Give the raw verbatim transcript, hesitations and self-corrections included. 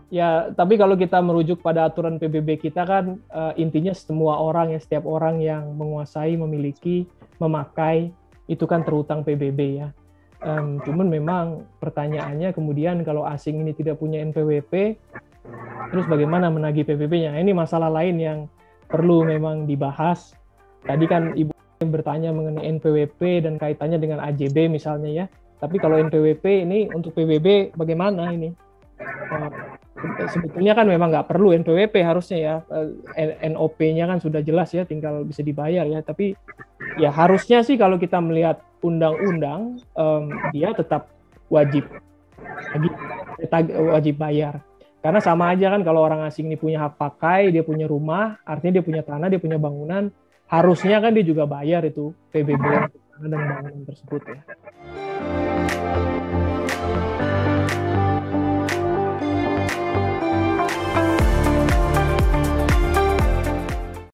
Ya, tapi kalau kita merujuk pada aturan P B B kita kan uh, intinya semua orang ya, setiap orang yang menguasai, memiliki, memakai itu kan terutang P B B ya. Um, cuman memang pertanyaannya kemudian kalau asing ini tidak punya N P W P, terus bagaimana menagih P B B-nya? Ini masalah lain yang perlu memang dibahas. Tadi kan Ibu bertanya mengenai N P W P dan kaitannya dengan A J B misalnya ya. Tapi kalau N P W P ini untuk P B B bagaimana ini? Sebetulnya kan memang nggak perlu N P W P harusnya ya, N O P-nya kan sudah jelas ya, tinggal bisa dibayar ya. Tapi ya harusnya sih kalau kita melihat undang-undang, um, dia tetap wajib wajib bayar. Karena sama aja kan kalau orang asing ini punya hak pakai, dia punya rumah, artinya dia punya tanah, dia punya bangunan, harusnya kan dia juga bayar itu P B B dan bangunan tersebut ya.